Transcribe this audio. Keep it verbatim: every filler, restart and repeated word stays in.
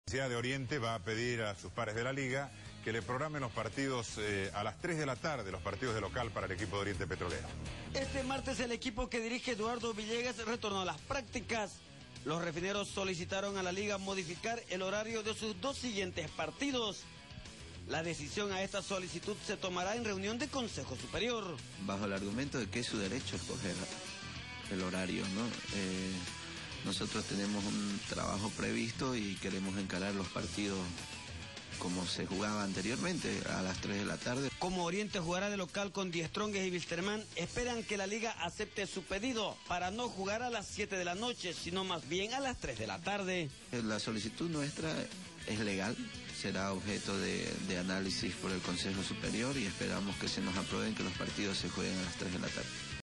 La Universidad de Oriente va a pedir a sus pares de la liga que le programen los partidos eh, a las tres de la tarde, los partidos de local para el equipo de Oriente Petrolero. Este martes el equipo que dirige Eduardo Villegas retornó a las prácticas. Los refineros solicitaron a la liga modificar el horario de sus dos siguientes partidos. La decisión a esta solicitud se tomará en reunión de Consejo Superior. Bajo el argumento de que es su derecho escoger el horario, ¿no? Eh, nosotros tenemos un trabajo previsto y queremos encarar los partidos como se jugaba anteriormente, a las tres de la tarde. Como Oriente jugará de local con Die Strongest y Wilstermann, esperan que la liga acepte su pedido para no jugar a las siete de la noche, sino más bien a las tres de la tarde. La solicitud nuestra es legal, será objeto de, de análisis por el Consejo Superior y esperamos que se nos aprueben que los partidos se jueguen a las tres de la tarde.